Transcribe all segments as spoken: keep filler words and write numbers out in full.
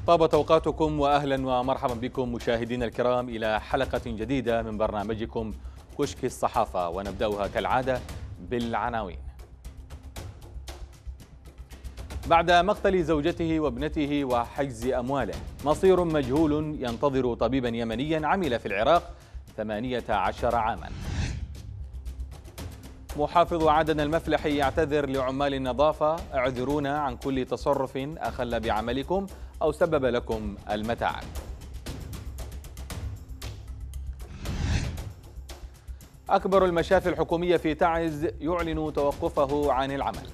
طابت أوقاتكم وأهلا ومرحبا بكم مشاهدينا الكرام إلى حلقة جديدة من برنامجكم كشك الصحافة، ونبدأها كالعادة بالعناوين. بعد مقتل زوجته وابنته وحجز أمواله، مصير مجهول ينتظر طبيبا يمنيا عمل في العراق ثمانية عشر عاما. محافظ عدن المفلحي يعتذر لعمال النظافة: اعذرونا عن كل تصرف أخل بعملكم أو سبب لكم المتاعب. أكبر المشافي الحكومية في تعز يعلن توقفه عن العمل.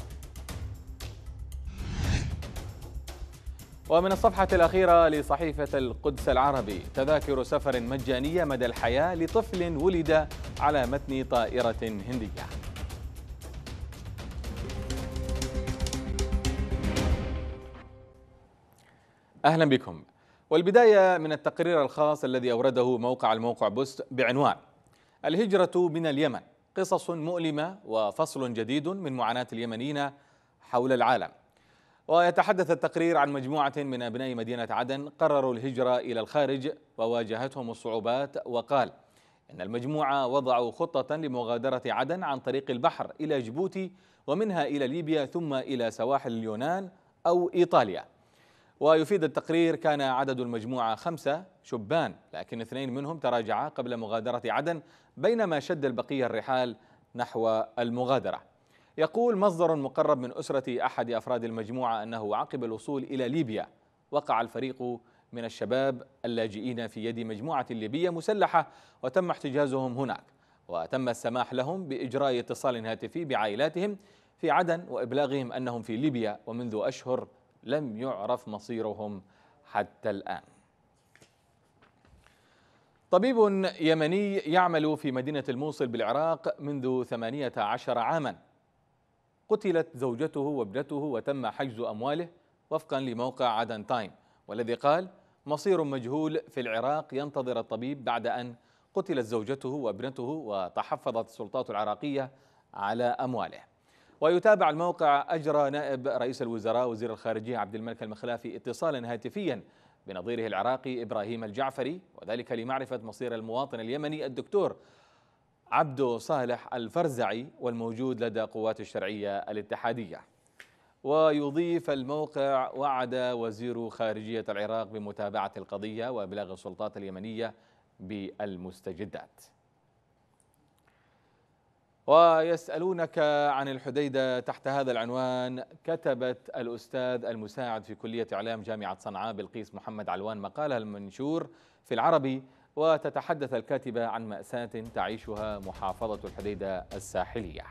ومن الصفحة الأخيرة لصحيفة القدس العربي: تذاكر سفر مجانية مدى الحياة لطفل ولد على متن طائرة هندية. أهلا بكم، والبداية من التقرير الخاص الذي أورده موقع الموقع بوست بعنوان: الهجرة من اليمن، قصص مؤلمة وفصل جديد من معاناة اليمنيين حول العالم. ويتحدث التقرير عن مجموعة من أبناء مدينة عدن قرروا الهجرة إلى الخارج وواجهتهم الصعوبات، وقال إن المجموعة وضعوا خطة لمغادرة عدن عن طريق البحر إلى جيبوتي، ومنها إلى ليبيا، ثم إلى سواحل اليونان أو إيطاليا. ويفيد التقرير كان عدد المجموعة خمسة شبان، لكن اثنين منهم تراجعا قبل مغادرة عدن، بينما شد البقية الرحال نحو المغادرة. يقول مصدر مقرب من أسرة أحد أفراد المجموعة أنه عقب الوصول إلى ليبيا وقع الفريق من الشباب اللاجئين في يد مجموعة ليبية مسلحة، وتم احتجازهم هناك، وتم السماح لهم بإجراء اتصال هاتفي بعائلاتهم في عدن وإبلاغهم أنهم في ليبيا، ومنذ أشهر لم يعرف مصيرهم حتى الآن. طبيب يمني يعمل في مدينة الموصل بالعراق منذ ثمانية عشر عاما قتلت زوجته وابنته وتم حجز أمواله وفقا لموقع عدن تايم، والذي قال: مصير مجهول في العراق ينتظر الطبيب بعد أن قتلت زوجته وابنته وتحفظت السلطات العراقية على أمواله. ويتابع الموقع: أجرى نائب رئيس الوزراء وزير الخارجية عبد الملك المخلافي اتصالا هاتفيا بنظيره العراقي إبراهيم الجعفري، وذلك لمعرفة مصير المواطن اليمني الدكتور عبدو صالح الفرزعي والموجود لدى قوات الشرعية الاتحادية. ويضيف الموقع: وعد وزير خارجية العراق بمتابعة القضية وإبلاغ السلطات اليمنية بالمستجدات. ويسألونك عن الحديدة تحت هذا العنوان كتبت الأستاذ المساعد في كلية إعلام جامعة صنعاء بلقيس محمد علوان مقالها المنشور في العربي، وتتحدث الكاتبة عن مأساة تعيشها محافظة الحديدة الساحلية.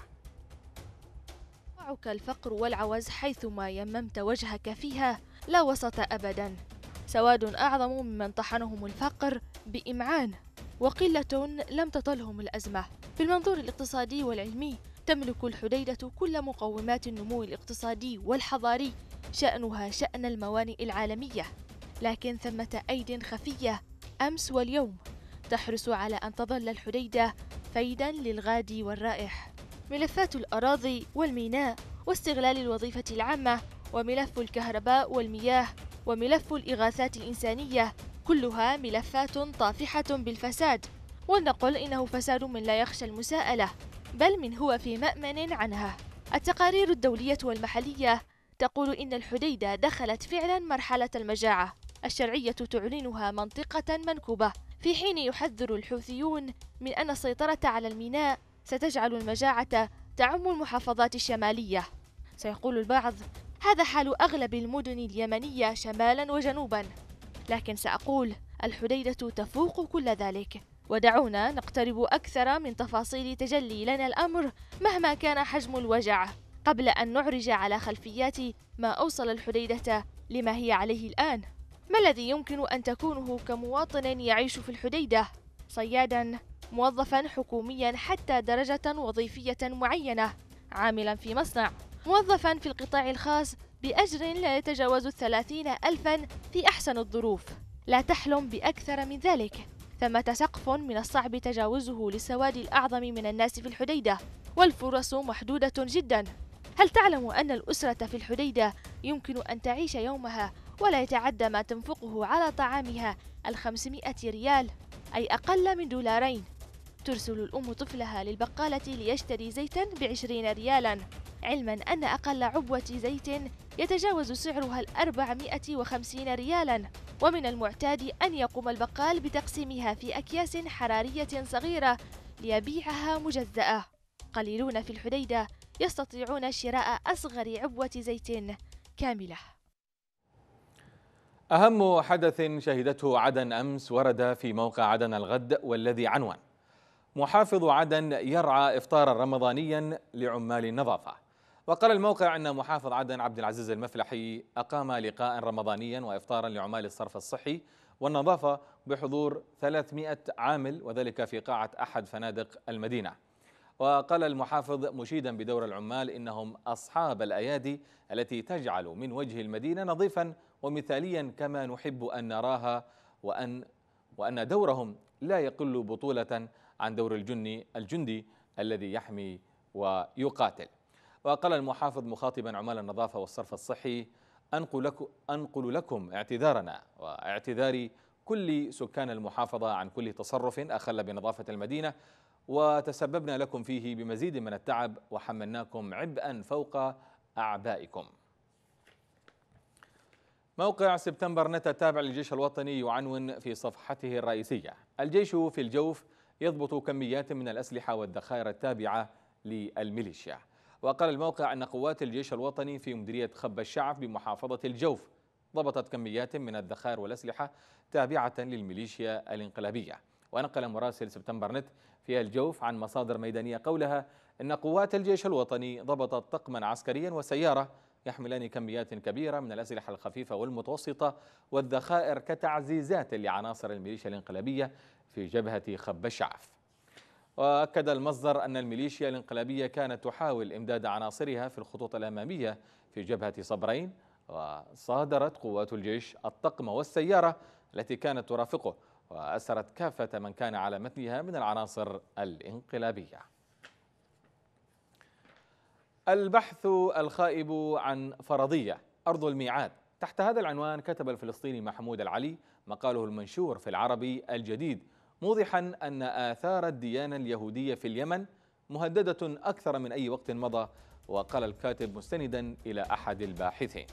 يدفعك الفقر والعوز حيثما يممت وجهك فيها لا وسط أبدا، سواد أعظم ممن طحنهم الفقر بإمعان، وقلة لم تطلهم الأزمة. في المنظور الاقتصادي والعلمي تملك الحديدة كل مقومات النمو الاقتصادي والحضاري، شأنها شأن الموانئ العالمية، لكن ثمة أيد خفية أمس واليوم تحرص على أن تظل الحديدة فيدا للغادي والرائح. ملفات الأراضي والميناء واستغلال الوظيفة العامة، وملف الكهرباء والمياه، وملف الإغاثات الإنسانية، كلها ملفات طافحة بالفساد، ولنقل إنه فساد من لا يخشى المساءلة، بل من هو في مأمن عنها. التقارير الدولية والمحلية تقول إن الحديدة دخلت فعلا مرحلة المجاعة الشرعية تعلنها منطقة منكوبة، في حين يحذر الحوثيون من أن السيطرة على الميناء ستجعل المجاعة تعم المحافظات الشمالية. سيقول البعض هذا حال أغلب المدن اليمنية شمالا وجنوبا، لكن سأقول الحديدة تفوق كل ذلك. ودعونا نقترب أكثر من تفاصيل تجلي لنا الأمر مهما كان حجم الوجع، قبل أن نعرج على خلفيات ما أوصل الحديدة لما هي عليه الآن. ما الذي يمكن أن تكونه كمواطن يعيش في الحديدة؟ صيادا، موظفا حكوميا حتى درجة وظيفية معينة، عاملا في مصنع، موظفا في القطاع الخاص بأجر لا يتجاوز الثلاثين ألفا في أحسن الظروف. لا تحلم بأكثر من ذلك. ثمة سقف من الصعب تجاوزه للسواد الأعظم من الناس في الحديدة، والفرص محدودة جدا. هل تعلم أن الأسرة في الحديدة يمكن أن تعيش يومها ولا يتعدى ما تنفقه على طعامها الخمسمائة ريال، أي أقل من دولارين. ترسل الأم طفلها للبقالة ليشتري زيتا بعشرين ريالا، علما أن أقل عبوة زيت يتجاوز سعرها الأربعمائة وخمسين ريالا. ومن المعتاد أن يقوم البقال بتقسيمها في أكياس حرارية صغيرة ليبيعها مجزأة. قليلون في الحديدة يستطيعون شراء أصغر عبوة زيت كاملة. أهم حدث شهدته عدن أمس ورد في موقع عدن الغد، والذي عنوان: محافظ عدن يرعى إفطارا رمضانيا لعمال النظافة. وقال الموقع أن محافظ عدن عبد العزيز المفلحي أقام لقاء رمضانيا وإفطارا لعمال الصرف الصحي والنظافة بحضور ثلاثمائة عامل، وذلك في قاعة أحد فنادق المدينة. وقال المحافظ مشيدا بدور العمال إنهم أصحاب الأيادي التي تجعل من وجه المدينة نظيفا ومثاليا كما نحب أن نراها، وأن وأن دورهم لا يقل بطولة عن دور الجندي الجندي الذي يحمي ويقاتل. وقال المحافظ مخاطبا عمال النظافة والصرف الصحي: أنقل لكم, أنقل لكم اعتذارنا واعتذار كل سكان المحافظة عن كل تصرف أخل بنظافة المدينة، وتسببنا لكم فيه بمزيد من التعب وحملناكم عبئا فوق أعبائكم. موقع سبتمبر نت التابع للجيش الوطني يعنون في صفحته الرئيسية: الجيش في الجوف يضبط كميات من الأسلحة والذخائر التابعة للميليشيا. وقال الموقع أن قوات الجيش الوطني في مديرية خب الشعب بمحافظة الجوف ضبطت كميات من الذخائر والأسلحة تابعة للميليشيا الانقلابية. ونقل مراسل سبتمبر نت في الجوف عن مصادر ميدانية قولها أن قوات الجيش الوطني ضبطت طقما عسكريا وسيارة يحملان كميات كبيرة من الأسلحة الخفيفة والمتوسطة والذخائر كتعزيزات لعناصر الميليشيا الانقلابية في جبهة خب الشعف. وأكد المصدر أن الميليشيا الانقلابية كانت تحاول إمداد عناصرها في الخطوط الأمامية في جبهة صبرين، وصادرت قوات الجيش الطقم والسيارة التي كانت ترافقه، وأسرت كافة من كان على متنها من العناصر الانقلابية. البحث الخائب عن فرضية أرض الميعاد. تحت هذا العنوان كتب الفلسطيني محمود العلي مقاله المنشور في العربي الجديد، موضحا أن آثار الديانة اليهودية في اليمن مهددة أكثر من أي وقت مضى. وقال الكاتب مستندا إلى أحد الباحثين: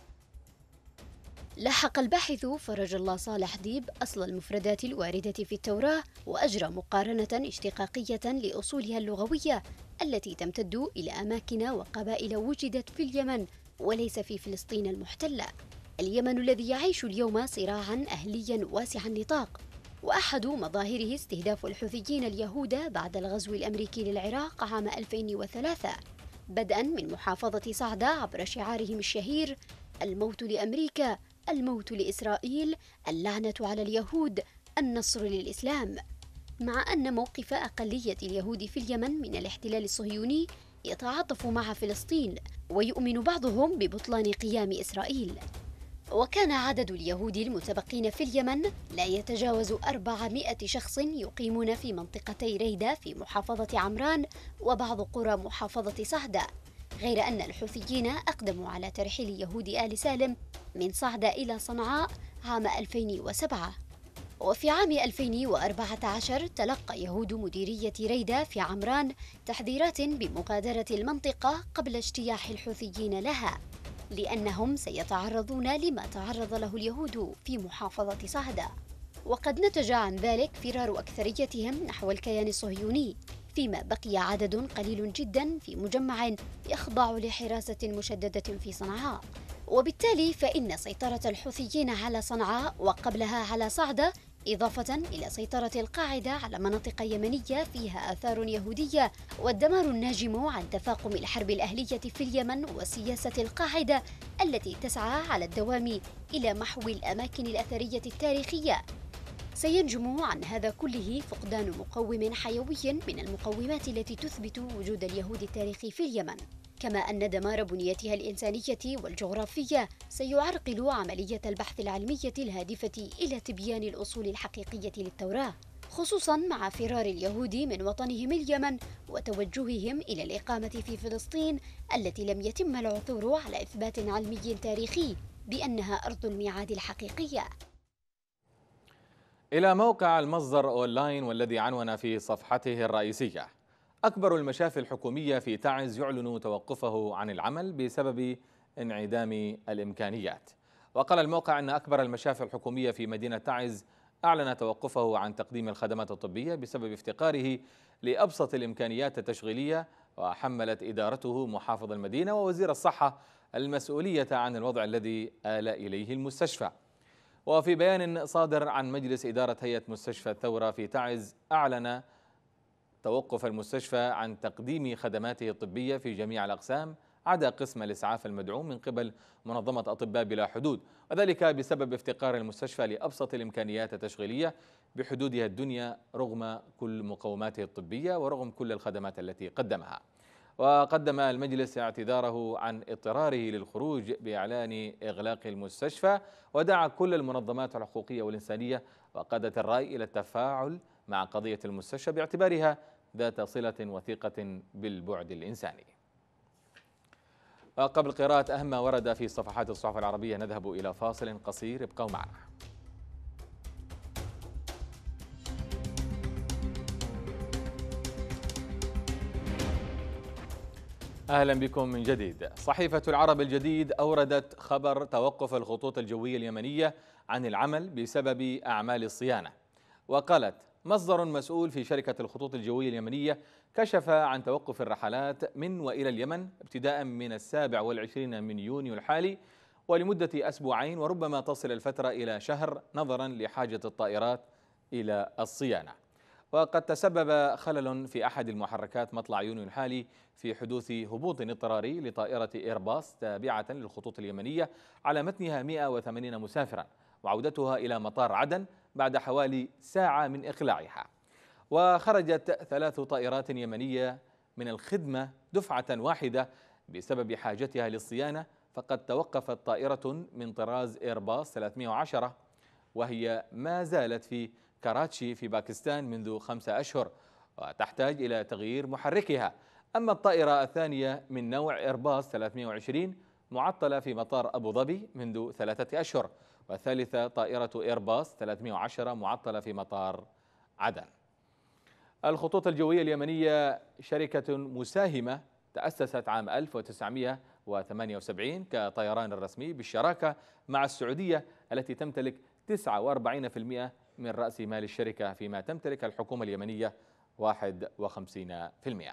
لحق الباحث فرج الله صالح ديب أصل المفردات الواردة في التوراة وأجرى مقارنة اشتقاقية لأصولها اللغوية التي تمتد إلى أماكن وقبائل وجدت في اليمن وليس في فلسطين المحتلة. اليمن الذي يعيش اليوم صراعا أهليا واسع النطاق، وأحد مظاهره استهداف الحوثيين اليهود بعد الغزو الأمريكي للعراق عام ألفين وثلاثة، بدءا من محافظة صعدة عبر شعارهم الشهير: الموت لأمريكا، الموت لإسرائيل، اللعنة على اليهود، النصر للإسلام. مع أن موقف أقلية اليهود في اليمن من الاحتلال الصهيوني يتعاطف مع فلسطين، ويؤمن بعضهم ببطلان قيام إسرائيل. وكان عدد اليهود المتبقين في اليمن لا يتجاوز أربعمائة شخص يقيمون في منطقتي ريدة في محافظة عمران وبعض قرى محافظة صعدة، غير أن الحوثيين أقدموا على ترحيل يهود آل سالم من صعدة إلى صنعاء عام ألفين وسبعة. وفي عام ألفين وأربعة عشر تلقى يهود مديرية ريدة في عمران تحذيرات بمغادرة المنطقة قبل اجتياح الحوثيين لها، لأنهم سيتعرضون لما تعرض له اليهود في محافظة صعدة. وقد نتج عن ذلك فرار أكثريتهم نحو الكيان الصهيوني، فيما بقي عدد قليل جدا في مجمع يخضع لحراسة مشددة في صنعاء. وبالتالي فإن سيطرة الحوثيين على صنعاء وقبلها على صعدة، إضافة إلى سيطرة القاعدة على مناطق يمنية فيها آثار يهودية، والدمار الناجم عن تفاقم الحرب الأهلية في اليمن وسياسة القاعدة التي تسعى على الدوام إلى محو الأماكن الأثرية التاريخية، سينجم عن هذا كله فقدان مقوم حيوي من المقومات التي تثبت وجود اليهود التاريخي في اليمن، كما أن دمار بنيتها الإنسانية والجغرافية سيعرقل عملية البحث العلمية الهادفة إلى تبيان الأصول الحقيقية للتوراة، خصوصا مع فرار اليهود من وطنهم اليمن وتوجههم إلى الإقامة في فلسطين التي لم يتم العثور على إثبات علمي تاريخي بأنها أرض الميعاد الحقيقية. إلى موقع المصدر أونلاين والذي عنون في صفحته الرئيسية: أكبر المشافي الحكومية في تعز يعلن توقفه عن العمل بسبب انعدام الإمكانيات. وقال الموقع أن أكبر المشافي الحكومية في مدينة تعز أعلن توقفه عن تقديم الخدمات الطبية بسبب افتقاره لأبسط الإمكانيات التشغيلية، وحملت إدارته محافظ المدينة ووزير الصحة المسؤولية عن الوضع الذي آل إليه المستشفى. وفي بيان صادر عن مجلس إدارة هيئة مستشفى الثورة في تعز، أعلن توقف المستشفى عن تقديم خدماته الطبية في جميع الأقسام عدا قسم الإسعاف المدعوم من قبل منظمة أطباء بلا حدود، وذلك بسبب افتقار المستشفى لأبسط الإمكانيات التشغيلية بحدودها الدنيا رغم كل مقوماته الطبية ورغم كل الخدمات التي قدمها. وقدم المجلس اعتذاره عن اضطراره للخروج بإعلان إغلاق المستشفى، ودعا كل المنظمات الحقوقية والإنسانية وقادة الرأي إلى التفاعل مع قضية المستشفى باعتبارها ذات صلة وثيقة بالبعد الإنساني. وقبل قراءة أهم ما ورد في صفحات الصحف العربية نذهب إلى فاصل قصير، ابقوا معنا. أهلا بكم من جديد. صحيفة العرب الجديد أوردت خبر توقف الخطوط الجوية اليمنية عن العمل بسبب أعمال الصيانة. وقالت: مصدر مسؤول في شركة الخطوط الجوية اليمنية كشف عن توقف الرحلات من وإلى اليمن ابتداء من السابع والعشرين من يونيو الحالي ولمدة أسبوعين، وربما تصل الفترة إلى شهر نظرا لحاجة الطائرات إلى الصيانة. وقد تسبب خلل في أحد المحركات مطلع يونيو الحالي في حدوث هبوط اضطراري لطائرة إيرباص تابعة للخطوط اليمنية على متنها مئة وثمانين مسافرا، وعودتها إلى مطار عدن بعد حوالي ساعة من إقلاعها. وخرجت ثلاث طائرات يمنية من الخدمة دفعة واحدة بسبب حاجتها للصيانة، فقد توقفت طائرة من طراز إيرباص ثلاثمئة وعشرة وهي ما زالت في كراتشي في باكستان منذ خمسة أشهر وتحتاج إلى تغيير محركها. أما الطائرة الثانية من نوع إيرباص ثلاثمئة وعشرين معطلة في مطار أبو ظبي منذ ثلاثة أشهر، والثالثة طائرة إيرباص ثلاثمئة وعشرة معطلة في مطار عدن. الخطوط الجوية اليمنية شركة مساهمة تأسست عام ألف وتسعمئة وثمانية وسبعين كطيران الرسمي بالشراكة مع السعودية التي تمتلك تسعة وأربعين بالمئة من رأس مال الشركة، فيما تمتلك الحكومة اليمنية واحد وخمسين بالمئة.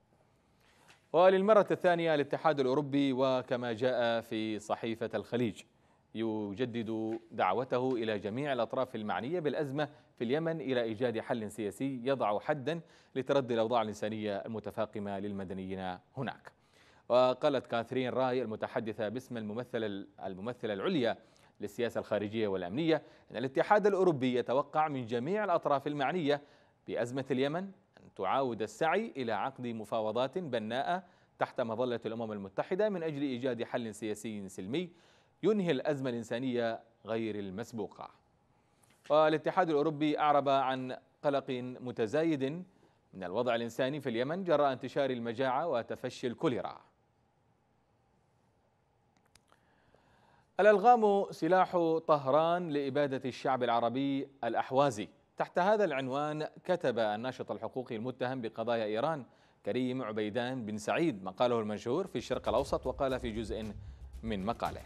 وللمرة الثانية الاتحاد الأوروبي وكما جاء في صحيفة الخليج يجدد دعوته إلى جميع الأطراف المعنية بالأزمة في اليمن إلى إيجاد حل سياسي يضع حدا لتردي الأوضاع الإنسانية المتفاقمة للمدنيين هناك. وقالت كاثرين راي المتحدثة باسم الممثلة الممثلة العليا للسياسة الخارجية والأمنية أن الاتحاد الأوروبي يتوقع من جميع الأطراف المعنية بأزمة اليمن أن تعاود السعي إلى عقد مفاوضات بناءة تحت مظلة الأمم المتحدة من أجل إيجاد حل سياسي سلمي ينهي الأزمة الإنسانية غير المسبوقة. والاتحاد الأوروبي أعرب عن قلق متزايد من الوضع الإنساني في اليمن جراء انتشار المجاعة وتفشي الكوليرا. الألغام سلاح طهران لإبادة الشعب العربي الأحوازي. تحت هذا العنوان كتب الناشط الحقوقي المتهم بقضايا إيران كريم عبيدان بن سعيد مقاله المنشور في الشرق الأوسط، وقال في جزء من مقاله: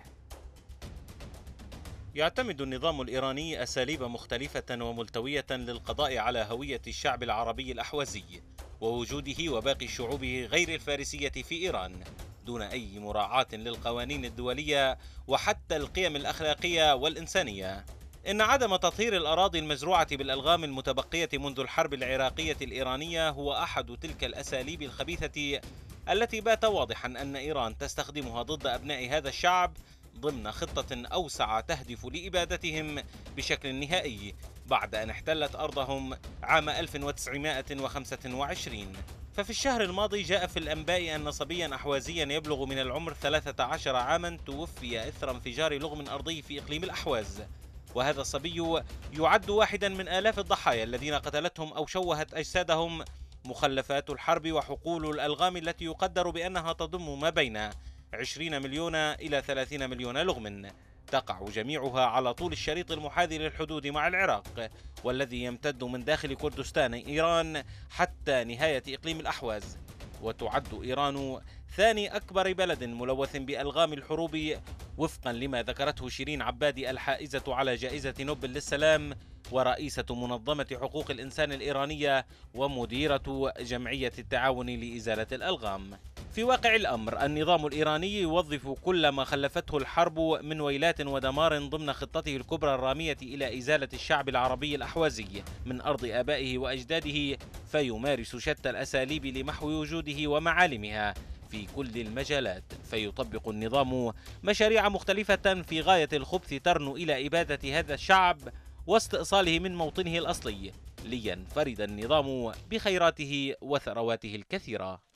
يعتمد النظام الإيراني أساليب مختلفة وملتوية للقضاء على هوية الشعب العربي الأحوازي ووجوده وباقي الشعوب غير الفارسية في إيران دون أي مراعاة للقوانين الدولية وحتى القيم الأخلاقية والإنسانية. إن عدم تطهير الأراضي المزروعة بالألغام المتبقية منذ الحرب العراقية الإيرانية هو أحد تلك الأساليب الخبيثة التي بات واضحا أن إيران تستخدمها ضد أبناء هذا الشعب ضمن خطة أوسع تهدف لإبادتهم بشكل نهائي بعد أن احتلت أرضهم عام ألف وتسعمئة وخمسة وعشرين. ففي الشهر الماضي جاء في الأنباء أن صبيا أحوازيا يبلغ من العمر ثلاثة عشر عاما توفي إثر انفجار لغم أرضي في إقليم الأحواز، وهذا الصبي يعد واحدا من آلاف الضحايا الذين قتلتهم أو شوهت أجسادهم مخلفات الحرب وحقول الألغام التي يقدر بأنها تضم ما بين عشرين مليون إلى ثلاثين مليون لغم. تقع جميعها على طول الشريط المحاذي للحدود مع العراق، والذي يمتد من داخل كردستان إيران حتى نهاية إقليم الأحواز. وتعد إيران ثاني أكبر بلد ملوث بألغام الحروب وفقا لما ذكرته شيرين عبادي الحائزة على جائزة نوبل للسلام ورئيسة منظمة حقوق الإنسان الإيرانية ومديرة جمعية التعاون لإزالة الألغام. في واقع الأمر النظام الإيراني يوظف كل ما خلفته الحرب من ويلات ودمار ضمن خطته الكبرى الرامية إلى إزالة الشعب العربي الأحوازي من أرض آبائه وأجداده، فيمارس شتى الأساليب لمحو وجوده ومعالمها في كل المجالات، فيطبق النظام مشاريع مختلفة في غاية الخبث ترنو إلى إبادة هذا الشعب واستئصاله من موطنه الأصلي لينفرد النظام بخيراته وثرواته الكثيرة.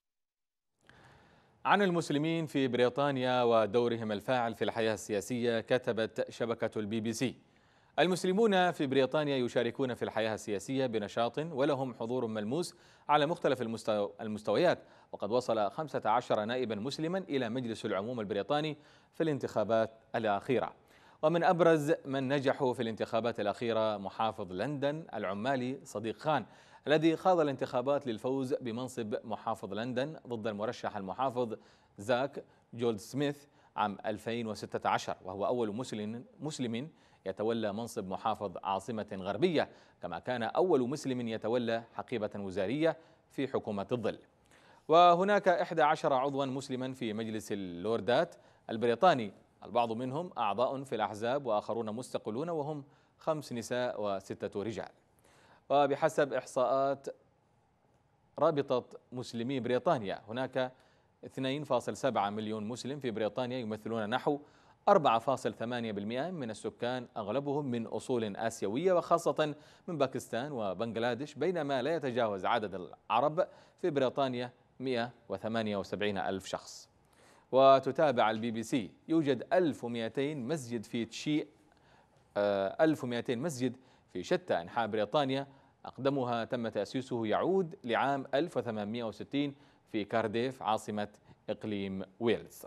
عن المسلمين في بريطانيا ودورهم الفاعل في الحياة السياسية كتبت شبكة البي بي سي: المسلمون في بريطانيا يشاركون في الحياة السياسية بنشاط ولهم حضور ملموس على مختلف المستو... المستويات، وقد وصل خمسة عشر نائبا مسلما إلى مجلس العموم البريطاني في الانتخابات الأخيرة. ومن أبرز من نجحوا في الانتخابات الأخيرة محافظ لندن العمالي صديق خان، الذي خاض الانتخابات للفوز بمنصب محافظ لندن ضد المرشح المحافظ زاك جولد سميث عام ألفين وستة عشر، وهو أول مسلم مسلم يتولى منصب محافظ عاصمة غربية، كما كان أول مسلم يتولى حقيبة وزارية في حكومة الظل. وهناك إحدى عشر عضوا مسلما في مجلس اللوردات البريطاني، البعض منهم أعضاء في الأحزاب وآخرون مستقلون، وهم خمس نساء وستة رجال. وبحسب إحصاءات رابطة مسلمي بريطانيا هناك اثنين فاصلة سبعة مليون مسلم في بريطانيا يمثلون نحو أربعة فاصلة ثمانية بالمئة من السكان، أغلبهم من أصول آسيوية وخاصة من باكستان وبنغلاديش، بينما لا يتجاوز عدد العرب في بريطانيا مئة وثمانية وسبعين ألف شخص. وتتابع البي بي سي: يوجد ألف ومئتين مسجد في تشي ألف ومئتين مسجد في شتى أنحاء بريطانيا، أقدمها تم تأسيسه يعود لعام ألف وثمانمئة وستين في كارديف عاصمة إقليم ويلز.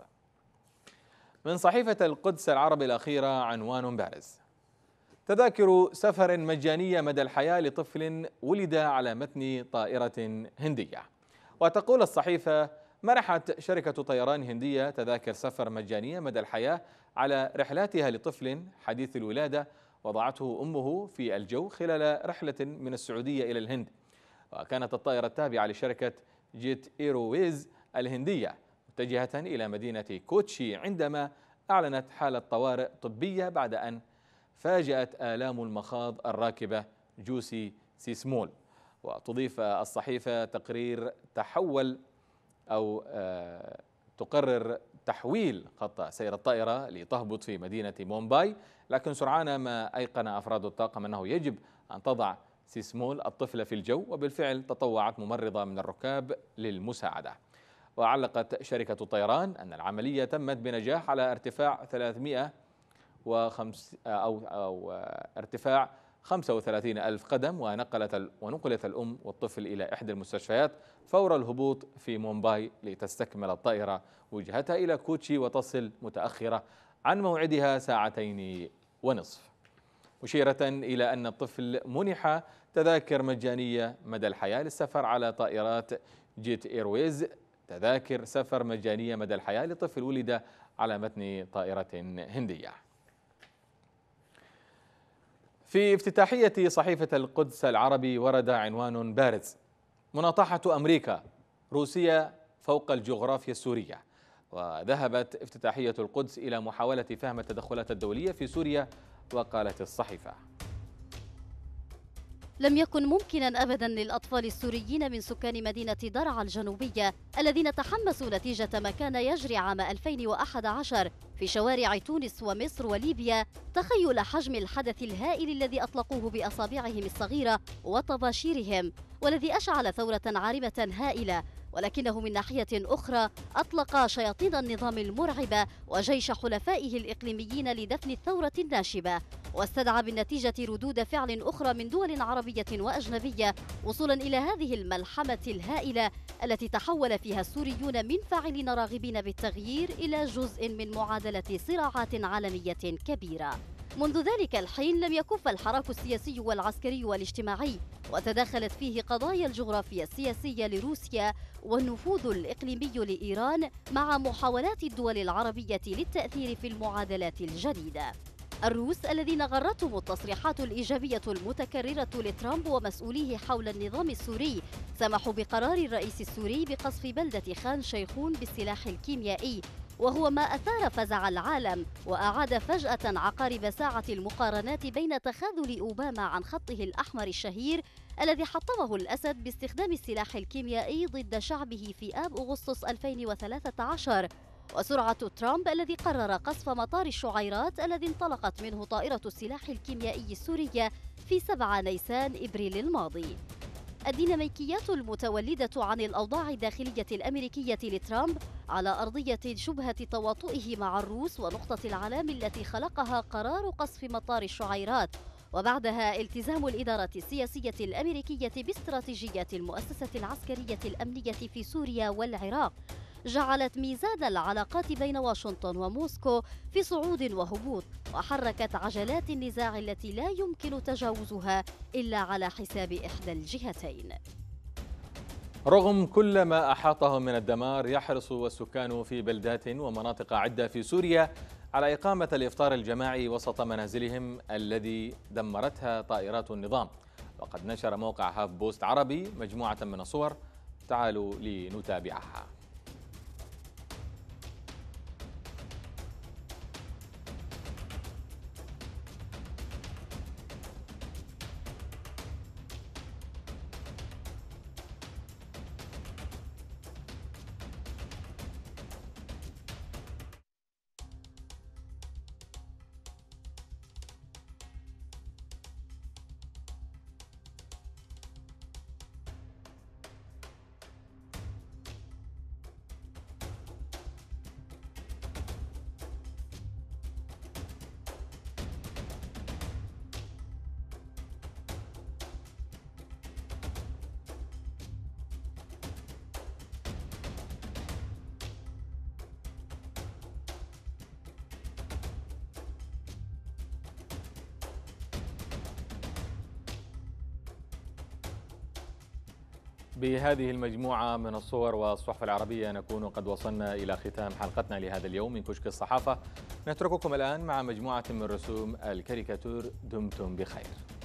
من صحيفة القدس العربي الأخيرة عنوان بارز: تذاكر سفر مجانية مدى الحياة لطفل ولد على متن طائرة هندية. وتقول الصحيفة: منحت شركة طيران هندية تذاكر سفر مجانية مدى الحياة على رحلاتها لطفل حديث الولادة وضعته أمه في الجو خلال رحلة من السعودية إلى الهند. وكانت الطائرة التابعة لشركة جيت إيروويز الهندية متجهة إلى مدينة كوتشي عندما أعلنت حالة طوارئ طبية بعد أن فاجأت آلام المخاض الراكبة جوسي سيسمول. وتضيف الصحيفة تقرير تحول أو آه تقرر تحويل خط سير الطائرة لتهبط في مدينة مومباي، لكن سرعان ما أيقن أفراد الطاقم أنه يجب أن تضع سيسمول الطفل في الجو، وبالفعل تطوعت ممرضة من الركاب للمساعدة. وعلقت شركة الطيران أن العملية تمت بنجاح على ارتفاع ثلاثمئة وخمسة أو, أو ارتفاع خمسة وثلاثين ألف قدم، ونقلت ونقلت الأم والطفل إلى إحدى المستشفيات فور الهبوط في مومباي لتستكمل الطائرة وجهتها إلى كوتشي وتصل متأخرة عن موعدها ساعتين ونصف، مشيرة إلى أن الطفل منح تذاكر مجانية مدى الحياة للسفر على طائرات جيت إيرويز، تذاكر سفر مجانية مدى الحياة لطفل ولد على متن طائرة هندية. في افتتاحية صحيفة القدس العربي ورد عنوان بارز: مناطحة أمريكا روسيا فوق الجغرافيا السورية. وذهبت افتتاحية القدس إلى محاولة فهم التدخلات الدولية في سوريا، وقالت الصحيفة: لم يكن ممكنا أبدا للأطفال السوريين من سكان مدينة درعا الجنوبية الذين تحمسوا نتيجة ما كان يجري عام ألفين وأحد عشر في شوارع تونس ومصر وليبيا تخيل حجم الحدث الهائل الذي أطلقوه بأصابعهم الصغيرة وطباشيرهم، والذي أشعل ثورة عارمة هائلة ولكنه من ناحية أخرى أطلق شياطين النظام المرعبة وجيش حلفائه الإقليميين لدفن الثورة الناشبة، واستدعى بالنتيجة ردود فعل أخرى من دول عربية وأجنبية وصولا إلى هذه الملحمة الهائلة التي تحول فيها السوريون من فاعلين راغبين بالتغيير إلى جزء من معادلة صراعات عالمية كبيرة. منذ ذلك الحين لم يكف الحراك السياسي والعسكري والاجتماعي، وتداخلت فيه قضايا الجغرافيا السياسية لروسيا والنفوذ الإقليمي لإيران مع محاولات الدول العربية للتأثير في المعادلات الجديدة. الروس الذين غرتهم التصريحات الإيجابية المتكررة لترامب ومسؤوليه حول النظام السوري سمحوا بقرار الرئيس السوري بقصف بلدة خان شيخون بالسلاح الكيميائي، وهو ما أثار فزع العالم وأعاد فجأة عقارب ساعة المقارنات بين تخاذل أوباما عن خطه الأحمر الشهير الذي حطمه الأسد باستخدام السلاح الكيميائي ضد شعبه في آب أغسطس ألفين وثلاثة عشر، وسرعة ترامب الذي قرر قصف مطار الشعيرات الذي انطلقت منه طائرة السلاح الكيميائي السورية في سبعة نيسان إبريل الماضي. الديناميكيات المتولدة عن الأوضاع الداخلية الأمريكية لترامب على أرضية شبهة تواطؤه مع الروس ونقطة العلام التي خلقها قرار قصف مطار الشعيرات، وبعدها التزام الإدارة السياسية الأمريكية باستراتيجية المؤسسة العسكرية الأمنية في سوريا والعراق، جعلت ميزان العلاقات بين واشنطن وموسكو في صعود وهبوط، وحركت عجلات النزاع التي لا يمكن تجاوزها إلا على حساب إحدى الجهتين. رغم كل ما أحاطهم من الدمار، يحرص السكان في بلدات ومناطق عدة في سوريا على إقامة الإفطار الجماعي وسط منازلهم الذي دمرتها طائرات النظام. وقد نشر موقع هاف بوست عربي مجموعة من الصور، تعالوا لنتابعها. بهذه المجموعة من الصور والصحف العربية نكون قد وصلنا إلى ختام حلقتنا لهذا اليوم من كشك الصحافة. نترككم الآن مع مجموعة من رسوم الكاريكاتور. دمتم بخير.